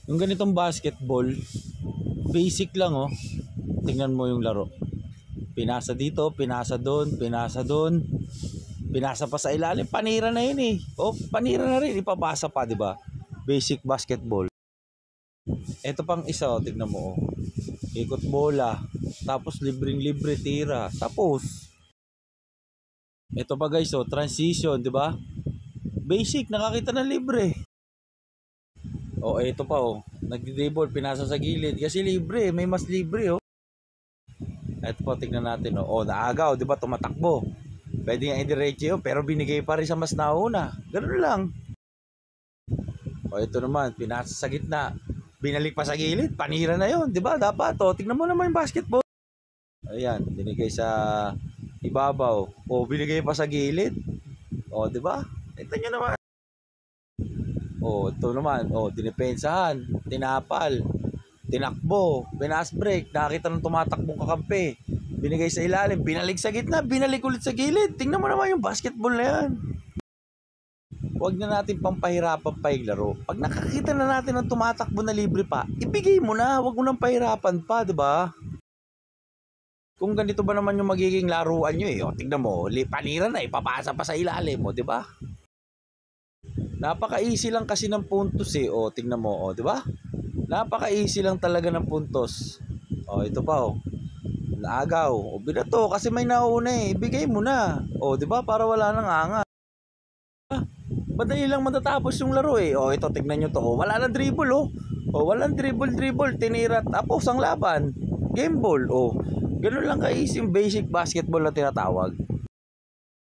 Yung ganitong basketball, basic lang oh. Tingnan mo yung laro. Pinasa dito, pinasa doon, pinasa doon. Pinasa pa sa ilalim, panira na yun eh. Oh, panira na rin, ipapasa pa, di ba? Basic basketball. Ito pang isa, oh, tignan mo oh. Ikot bola, tapos libreng-libre tira. Tapos ito pa guys, oh, transition, di ba? Basic, nakakita ng libre. Oh, ito pa oh. Nag-dribble, pinasa sa gilid kasi libre, may mas libre oh. Ito po, tignan natin oh. Oh, naagaw, di ba? Tumatakbo. Pwede nga i-diretso yun, pero binigay pa rin sa mas nauna. Ganun lang. O ito naman, pinasa sa gitna. Binalik pa sa gilid, panira na yun. Diba? Dapat o, tignan mo naman yung basketball. Ayan, binigay sa ibabaw. O, binigay pa sa gilid. O, diba? Tignan nyo naman. O, ito naman. O, dinipensahan. Tinapal. Tinakbo. Pinas break. Nakita ng tumatakbong kakampi. Binigay sa ilalim, binalik sa gitna, binalik ulit sa gilid. Tingnan mo naman yung basketball na yan. Huwag na natin pampahirapan pa yung laro. Pag nakakita na natin ng tumatakbo na libre pa, ibigay mo na. Huwag mo nang pahirapan pa, di ba? Kung ganito ba naman yung magiging laruan nyo eh. O, tingnan mo, panira na, ipapasa pa sa ilalim mo, di ba? Napaka-easy lang kasi ng puntos eh. O, tingnan mo, o, di ba? Napaka-easy lang talaga ng puntos. O, ito pa o. Naagaw. O binato kasi may nauna eh. Ibigay mo na. O, 'di ba? Para wala nang angas. Madali lang matatapos yung laro eh. O, ito tignan niyo to. O, wala nang dribble oh. O, walang dribble, tinira tapos ang laban. Game ball. O, ganoon lang ka-easy yung basic basketball na tinatawag.